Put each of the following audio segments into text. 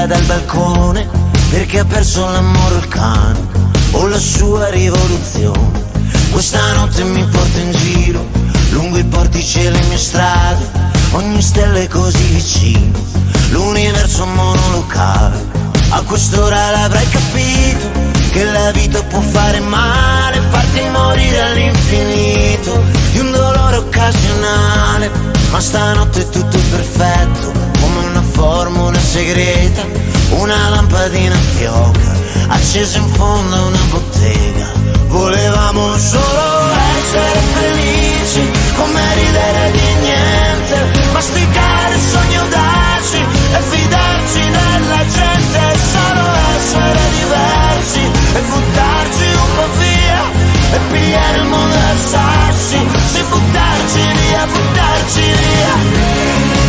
tira dal balcone perché ha perso l'amore o il cane o la sua rivoluzione. Questa notte mi porta in giro lungo i portici e le mie strade, ogni stella è così vicino, l'universo monolocale. A quest'ora l'avrai capito che la vita può fare male, farti morire all'infinito di un dolore occasionale. Ma stanotte è tutto perfetto, come una formula segreta, una lampadina fioca accesa in fondo a una bottega. Volevamo solo essere felici, come ridere di niente, masticare sogni audaci e fidarci della gente, solo essere diversi e buttarci un po' via e pigliare il mondo a sassi, sì, buttarci via, buttarci via.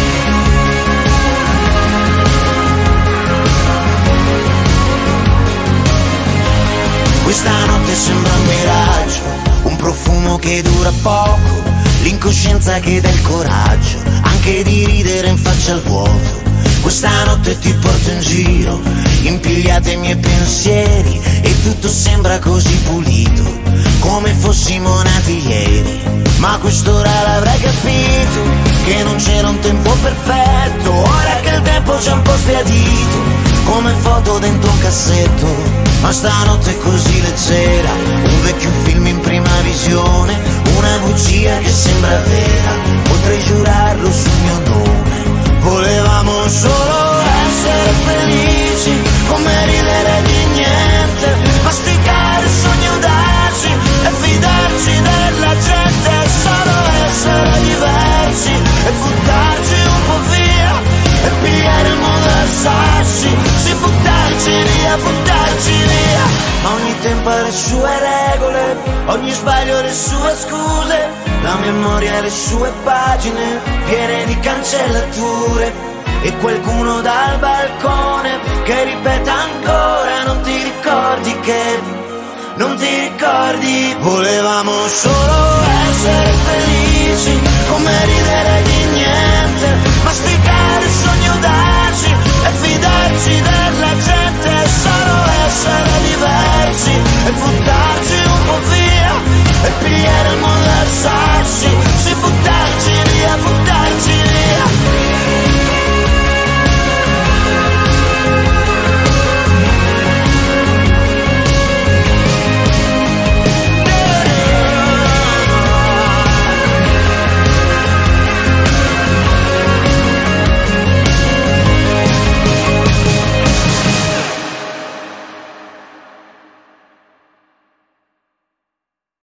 Questa notte sembra un miraggio, un profumo che dura poco, l'incoscienza che dà il coraggio anche di ridere in faccia al vuoto. Questa notte ti porto in giro, impigliate i miei pensieri e tutto sembra così pulito, come fossimo nati ieri. Ma a quest'ora l'avrai capito che non c'era un tempo perfetto, ora che il tempo c'è un po' sbiadito, come foto dentro un cassetto. Ma stanotte è così leggera, un vecchio film in prima visione, una bugia che sembra vera, potrei giurarlo sul mio nome. Volevamo solo essere felici, come ridere di niente, masticare sogni audaci e fidarci della gente, solo essere diversi e buttarci un po' via e pigliare il mondo a sassi, sì, buttarci via, buttarci via. Ma ogni tempo ha le sue regole, ogni sbaglio ha le sue scuse, la memoria ha le sue pagine piene di cancellature e qualcuno dal balcone che ripete ancora: non ti ricordi che, non ti ricordi. Volevamo solo